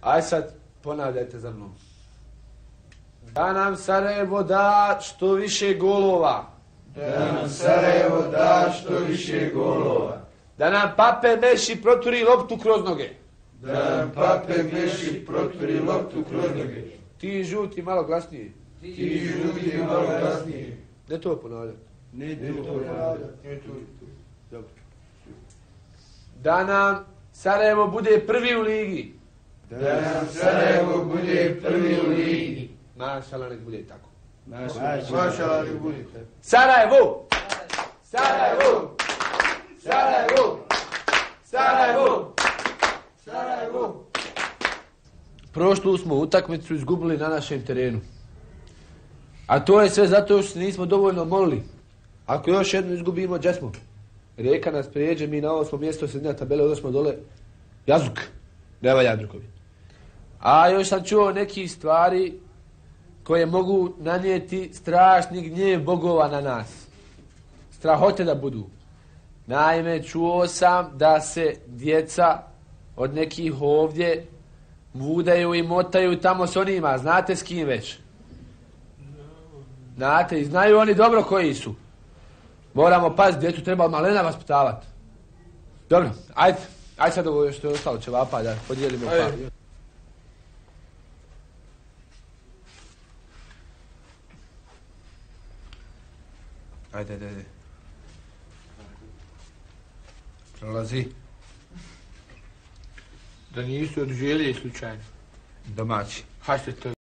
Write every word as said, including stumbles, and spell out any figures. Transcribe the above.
Aj sad, ponavljajte za mnom. Da nam Sarajevo da što više golova. Da nam Sarajevo da što više golova. Da nam Pape Meši proturi loptu kroz noge. Da nam Pape Meši proturi loptu kroz noge. Ti žuti malo glasnije. Ti žuti malo glasnije. Ne to ponavljati. Ne to ponavljati. Dobro. Da nam Sarajevo bude prvi u ligi. Da nam Sarajevo bude prvi u ligi. Mašala nek bude tako. Mašala nek bude tako. Sarajevo! Sarajevo! Sarajevo! Sarajevo! Sarajevo! Prošlu smo utakmicu izgubili na našem terenu. A to je sve zato što se nismo dovoljno molili. Ako još jednu izgubimo, gdje smo? Rijeka nas prijeđe, mi na osmom mjestu srednja tabele, onda smo dole Jazuk. Ne valja drugovi. A još sam čuo neki stvari koje mogu nanijeti strašni gnjev bogova na nas. Strahote da budu. Naime, čuo sam da se djeca od nekih ovdje vudaju i motaju tamo s onima. Znate s kim već? Znate, i znaju oni dobro koji su. Moramo paziti, djecu treba malena vaspitavati. Dobro, ajde. Ajde sad ovo što je ostalo ćevapa da podijelimo par. Ajde, ajde, ajde. Prolazi. Da nisu od želje slučajno. Domaći. Hašte to.